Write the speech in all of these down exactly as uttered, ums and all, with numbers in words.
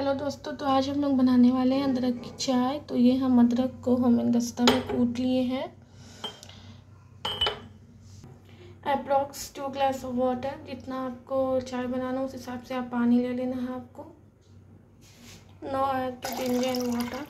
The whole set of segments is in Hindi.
हेलो दोस्तों, तो आज हम लोग बनाने वाले हैं अदरक की चाय। तो ये हम अदरक को हेमदस्ता में कूट लिए हैं। Approx two glass of water, जितना आपको चाय बनाना उस हिसाब से आप पानी ले लेना है आपको। No add to ginger and water.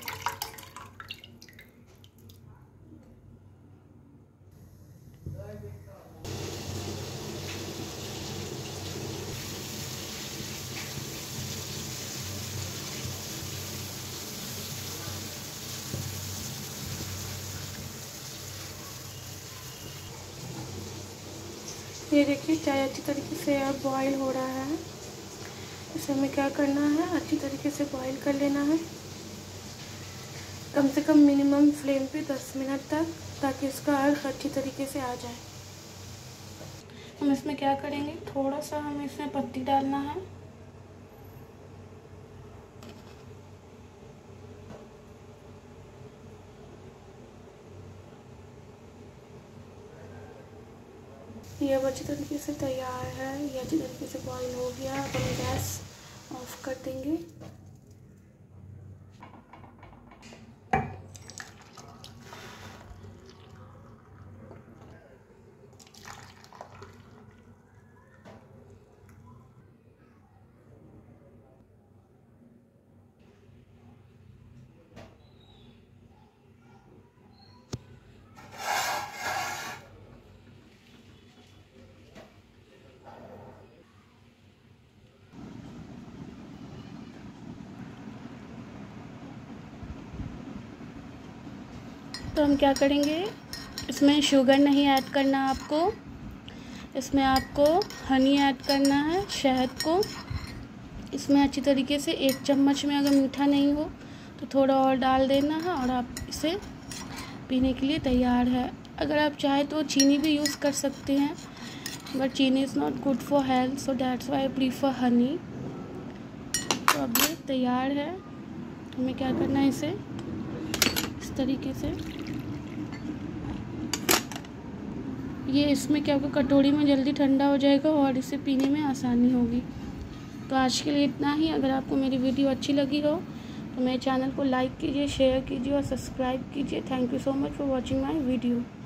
ये देखिए चाय अच्छी तरीके से अब बॉईल हो रहा है। इसे हमें क्या करना है, अच्छी तरीके से बॉईल कर लेना है, कम से कम मिनिमम फ्लेम पे दस मिनट तक, ताकि इसका अर्क अच्छी तरीके से आ जाए। हम इसमें क्या करेंगे, थोड़ा सा हमें इसमें पत्ती डालना है। ये अब अच्छी तरीके से तैयार है। ये अच्छी तरीके से बॉईल हो गया। अब हम गैस ऑफ कर देंगे। तो हम क्या करेंगे, इसमें शुगर नहीं ऐड करना आपको, इसमें आपको हनी ऐड करना है, शहद को। इसमें अच्छी तरीके से एक चम्मच में, अगर मीठा नहीं हो तो थोड़ा और डाल देना है, और आप इसे पीने के लिए तैयार है। अगर आप चाहें तो चीनी भी यूज़ कर सकते हैं, बट चीनी is not good for health, so that's why I prefer honey. तो अब ये तैयार है। हमें क्या करना है, इसे इस तरीके से, ये इसमें क्या होगा, कटोरी में जल्दी ठंडा हो जाएगा और इसे पीने में आसानी होगी। तो आज के लिए इतना ही। अगर आपको मेरी वीडियो अच्छी लगी हो तो मेरे चैनल को लाइक कीजिए, शेयर कीजिए और सब्सक्राइब कीजिए। Thank you so much for watching my video.